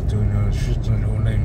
就那狮子肉类。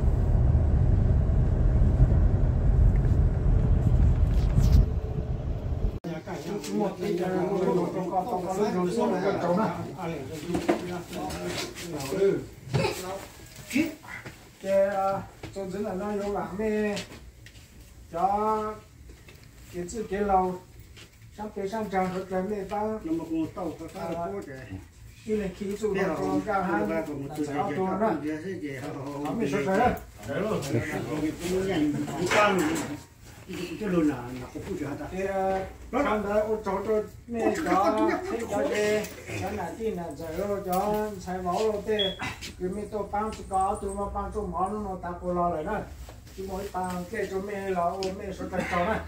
总之呢，那有俺们叫给自给老上北上长和咱们帮那么我到他发的多点， 因为提出那个干哈，才要多呢，他们说啥？这路呢，我不觉得。刚才我找着那个叫的小南地呢，在那叫才毛了的，佢咪都帮助搞，都嘛帮助毛弄打过来了呢，就冇帮给就没了，我没说在找呢。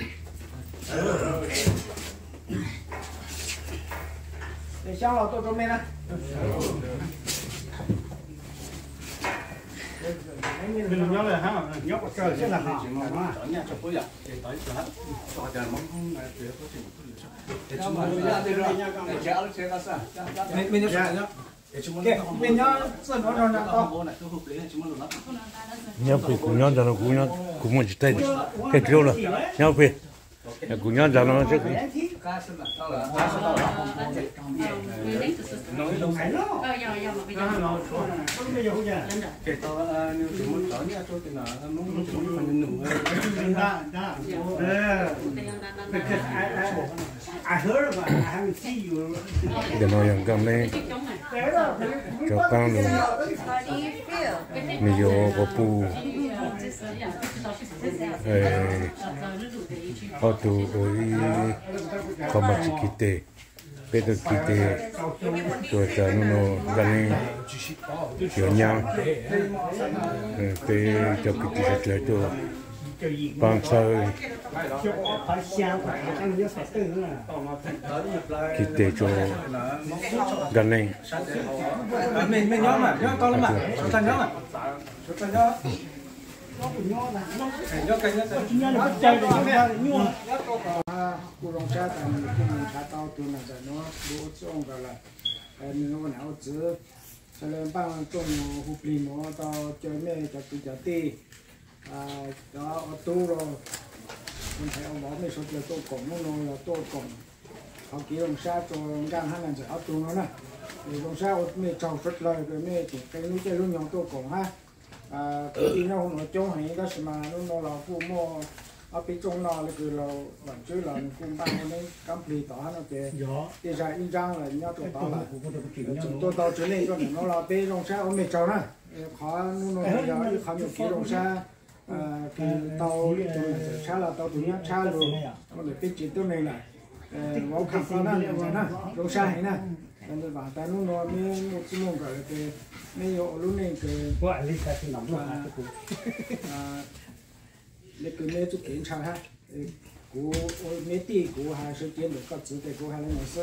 你想了多少没呢？ mình nhớ là ha, nhớ có trời chứ là ha. Ở nhà chụp bây giờ, để tới chỗ hết. Cho chờ mong không là để có thể một chút nữa. Để chúng mình ra đi rồi. Để kéo xe ra sao? Mình nhớ sao nhá? Mình nhớ sao nó rồi nào to. Nhau phải cùng nhau cho nó cùng một tay cái kiểu là nhau phải cùng nhau cho nó chứ. Để nói rằng cầm này cho con luôn mình vô có pu họ tụ với có mặt chỉ kite bây giờ kite rồi cho nó gần kiểu nhau về cho kite sẽ cho bằng sợi kite cho gần này mình nhớ mà nhớ con lắm mà ta nhớ mà ta nhớ nhớ cái nhớ là bắt chơi được nhớ cô rong cha ta mình cũng cha tao tu là nó bố trông cả là mình nó nào chứ cho nên bằng trông hụt lì nó tao chơi mẹ chặt tì đó tu rồi mình thấy ông bảo mình số giờ tôi cổng nó là tôi cổng họ kêu ông sa cho gan hai lần sẽ áp tu nó nè thì ông sa mình trồng rất lời rồi mình chỉ cái núi chơi luôn nhóm tôi cổng ha cái nó không nói chung hay đó mà nó là phụ mua ở bên trong nó là cứ là vẫn chưa là cùng ban nó cắm pli tỏ nó kìa thì ra in trang là nhau trồng tỏ là chúng tôi tao trở nên cho nó là bên trong sa ông mình trồng nè khó nó giờ khó nhiều kỹ trong sa thì tàu xa là tàu tụi nó xa luôn mà để biết chuyện tôi này là máu khát nó nè trong sa này nè nên bảo ta nó mới một chút mông cả cái mấy hộ lúc này cái gọi đi cái nóng rồi để cái mấy chút kiến sao ha cú mấy tỷ cú hai số tiền được có chữ cái cú hai là một số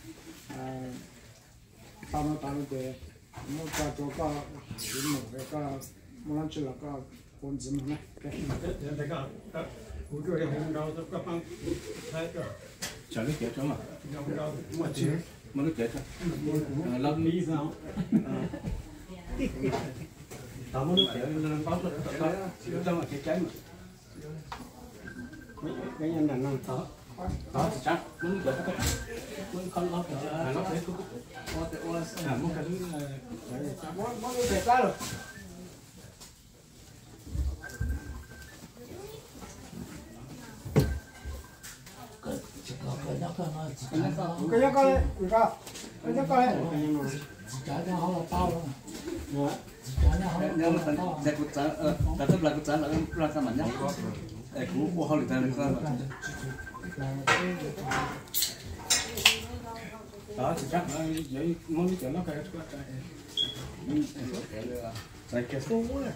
tao nó cái nó cho có một cái có một lần là có con gì mà cái cú rồi hôm đó tôi có bằng thấy rồi chờ nó kéo cho mà mà chứ mà nó kéo cho lâm lý sao tao muốn kéo nó báo cho mà cái trái mà cái nhân là năng đó đó thì chắc muốn kéo muốn không nó sẽ có muốn cái món đẹp quá rồi cái nhóc coi gì cơ cái nhóc coi Chả họ là tao luôn. nếu mà sẽ cút chán ta tức là cút chán là ra sao mà nhá cú họ lại ra đó thì chắc vậy muốn cái nó cái cái cái số này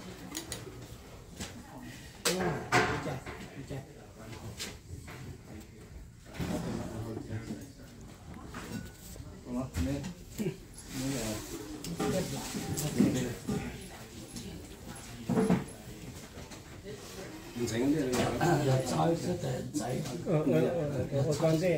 con gì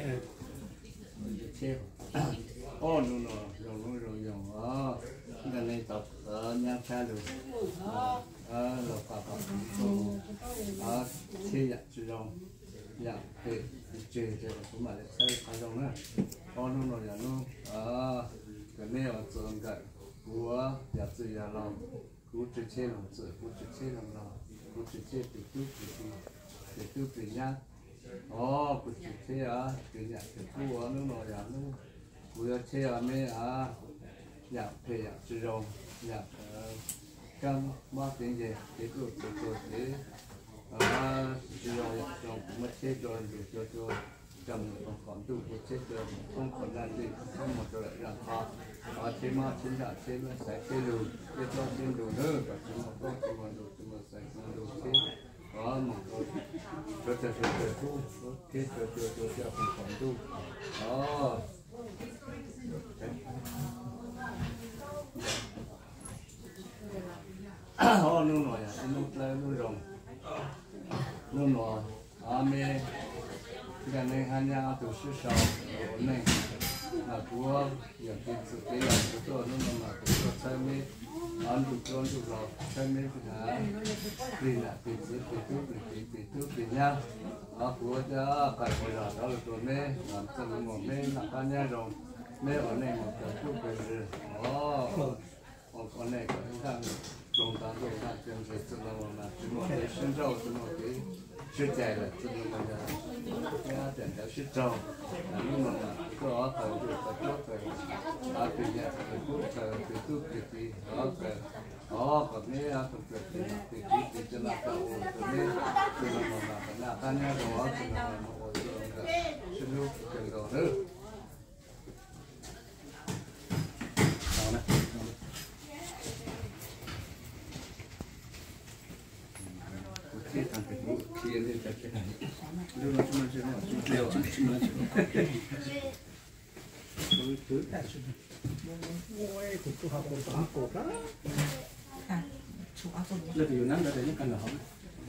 ô nó rồi cái này tập nhà cha được là bà thế ya chỉ rong ya thế chế cũng mà để sai rong nữa con nó ya nó cái này là trường cái của ya tự ya lòng của chế chế lòng tự của chế chế lòng của chế chế để tu nhá của chế chế cái nhà cái của nó ya nó của chế mấy ya thế ya chỉ rong ya cam ba tiếng gì cái để chỉ rồi mất chết rồi cho cầm còn tu mất chết rồi không còn là gì không một rồi là khó chế mà chế là chế mà sai chế lù chế cho chế lù nữa và chế mà có chế mà lù chế mà sai lù chế mà cho tu cái cho không còn tu nó nói à nó lấy nó rồng nó nói mẹ cái này hai nhà từ xưa sau này là của giờ cái sự cái là của tôi nó là của sai mẹ ăn được rồi sai mẹ cái gì là cái thứ nhá của cha cái gì là đó là tôi mẹ làm cho nó mẹ là hai nhà rồng mẹ ở này một cái chút cái gì con này có những thằng đồng tán tiền rồi cho nó là chúng nó để sinh rau chúng nó cái chưa chạy là chúng nó là cái tiền đã sinh rau là nhưng mà có thời được phải chốt rồi từ nhà từ cút từ tu từ cái còn mấy phần việc thì cho là tàu từ mấy từ là là ta nhà đó từ là một sinh lúc từ đó nữa cái thằng cái kia lên cái này đưa nó chúng nó đều chúng nó tôi cứ tại chúng ôi cũng tôi học một toán cổ đó chú áp dụng là điều năng là để những căn không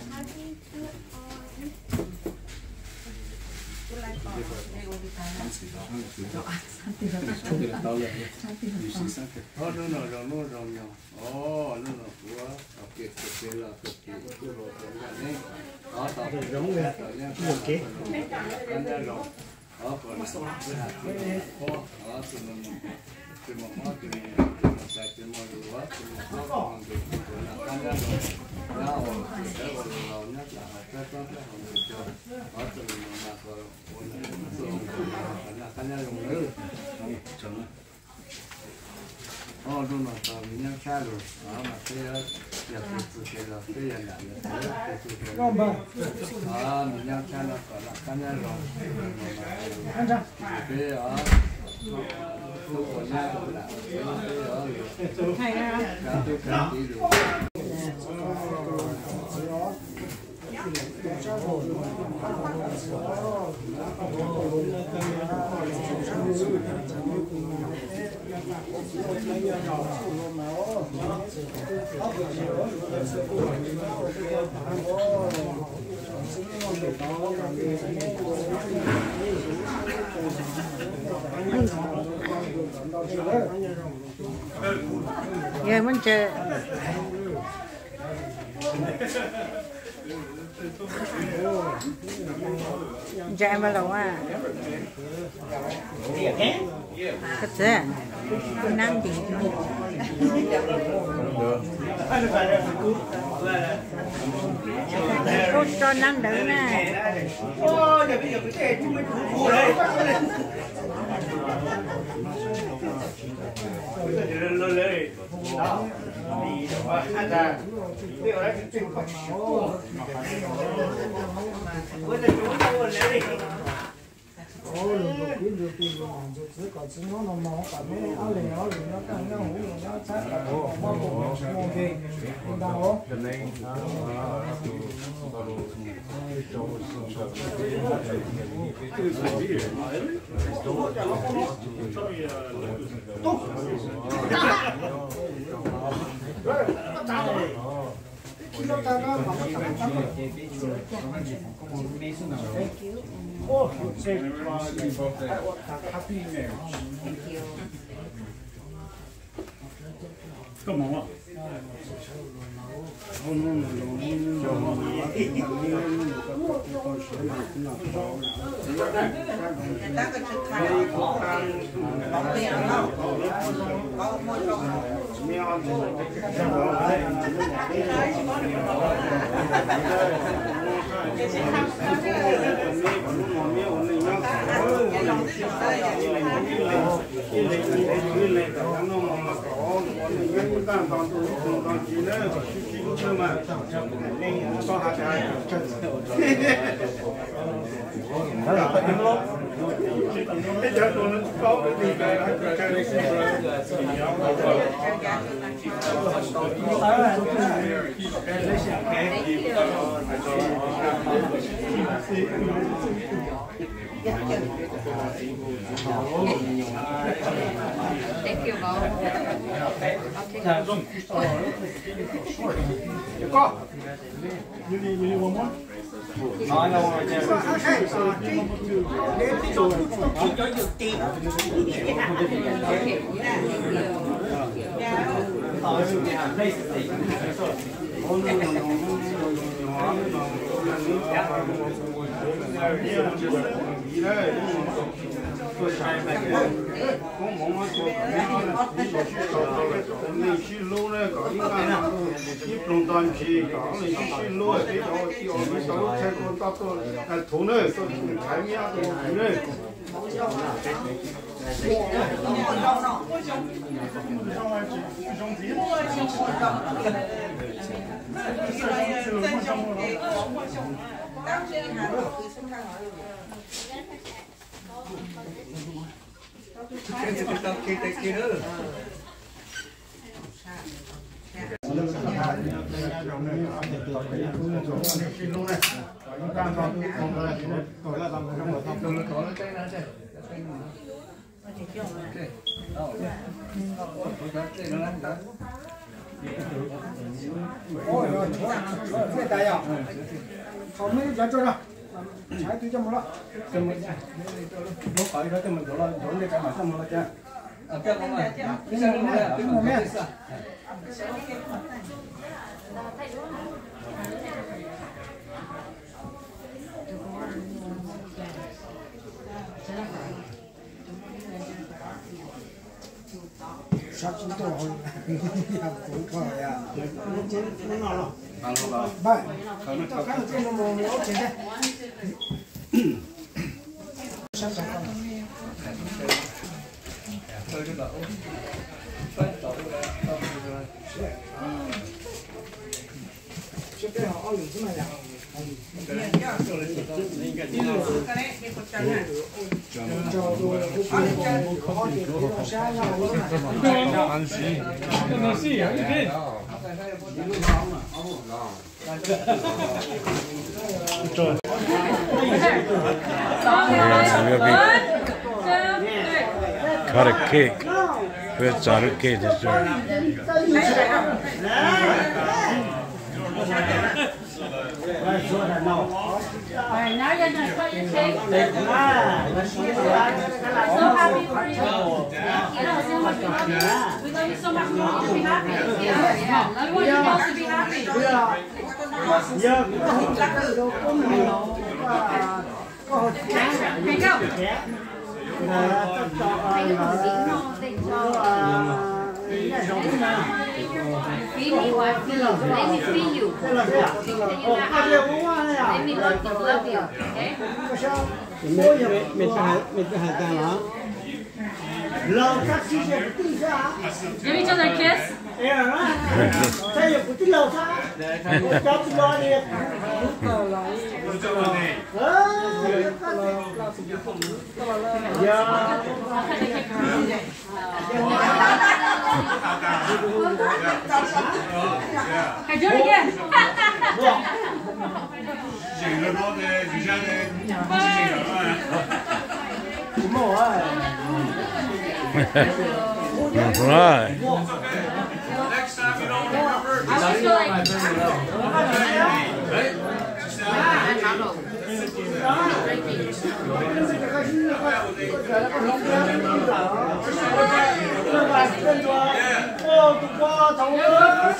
đúng rồi, mình nhang cha rồi, mà cái giờ cái là cái giờ này mình nhang cha nó còn là cái này rồi, cái lúc còn nhang rồi là cái cái gì rồi. Giờ mình chơi chạy mà lâu à cái gì năm tỷ cô cho năm đỡ nè Come on. Thank you, Bo. You need one more? Cái tay à? Không mấy giờ chơi đâu. Trái tôi cho một lọ. Nó khỏi đó cho mình đổ lên để cả mà xong rồi cha. Cái một mét. Sắp chúng tôi hồi làm phụ thôi à. Nó ngon rồi. Vậy, cho các cái nó mồm nó trên đây. Sắp xong rồi. Trước đây họ ăn gì mà làm? Cut a cake. 왜 자르게 됐죠? Right, now you're gonna cut your cake. I'm so happy for you. You know, so much happy. We love you so much. We want you to be happy. Yeah. We want you both to be happy. Here you go. Feed me, what? Let me feed you. Let me love you. Okay? Give each other a kiss. Okay, do it again. Right. Next time you don't remember. I just feel like. 有都过走了。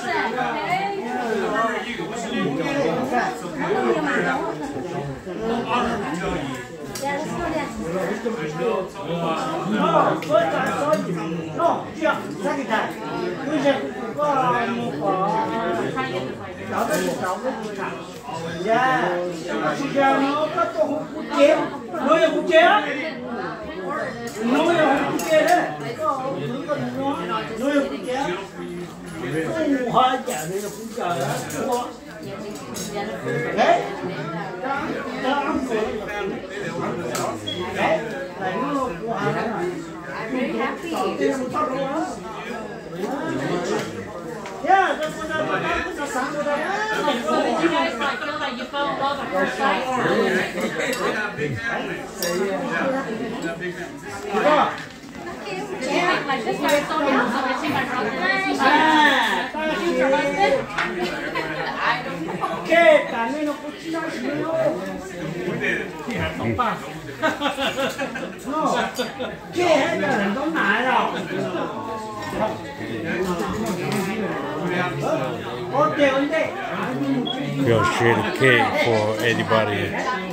哦，我再说一遍，喏，这样这个台，有些我找的是找不出来。呀，是这样，我都不接，我也不接，我也不接的，我也不接。中华讲的不讲的，我，哎，当过哎，来我我还yeah, that's what Did you guys like feel like you fell in love at first sight? Like this guy's so handsome. I see my brother. He's your husband. I don't know. Okay, también no cuchillas, no. No, ¿qué es el don nada? We'll share the cake for everybody.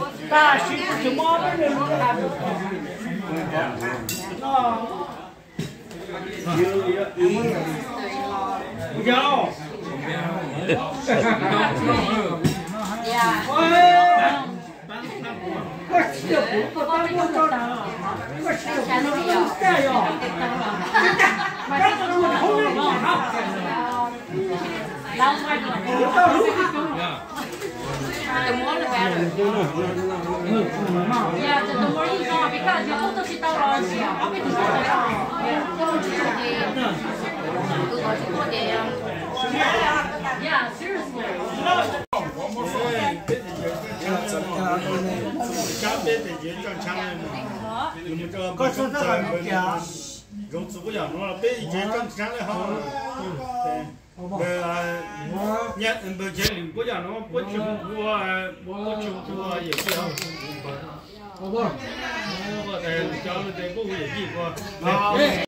The more the better. Yeah, the more you know, because you put the shit out on you. How many yeah, seriously. Có số rất là nhiều kìa. Rốt số của nó là bé chế trong sáng lại không. Nhật bờ chế lĩnh của nó bố chụp của gì không? Bố cho nó để bố gì qua.